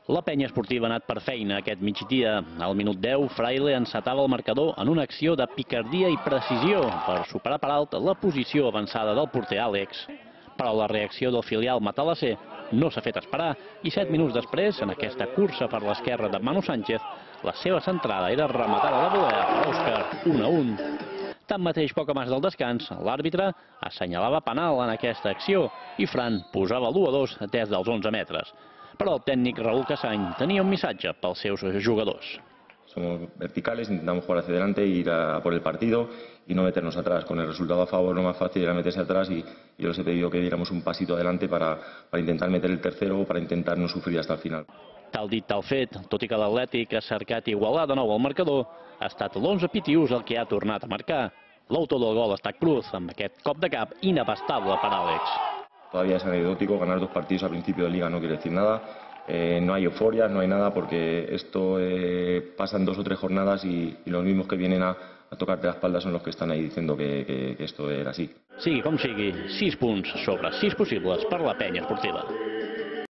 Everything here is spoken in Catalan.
La penya esportiva ha anat per feina aquest migdia. Al minut 10, Fraile encetava el marcador en una acció de picardia i precisió per superar per alt la posició avançada del porter Àlex. Però la reacció del filial matalasser no s'ha fet esperar i 7 minuts després, en aquesta cursa per l'esquerra de Manu Sánchez, la seva centrada era rematada de volea per Òscar, 1-1. Tanmateix, poc abans del descans, l'àrbitre assenyalava penal en aquesta acció i Fran posava l'1-2 des dels 11 metres. Però el tècnic Raúl Casany tenia un missatge pels seus jugadors. Somos verticales, intentamos jugar hacia adelante e ir a por el partido y no meternos atrás. Con el resultado a favor lo más fácil era meterse atrás y yo les he pedido que diéramos un pasito adelante para intentar meter el tercero o para intentar no sufrir hasta el final. Tal dit, tal fet, tot i que l'Atlètic ha cercat igualar de nou el marcador, ha estat l'11 Pitiús el que ha tornat a marcar. L'autor del gol ha estat Cruz, amb aquest cop de cap inabastable per Àlex. Todavía es anecdótico, ganar 2 partidos al principio de liga no quiere decir nada. No hay euforia, no hay nada, porque esto pasan 2 o 3 jornadas y los mismos que vienen a tocarte la espalda son los que están ahí diciendo que esto era así. Sigui com sigui, 6 punts sobre 6 possibles per la penya esportiva.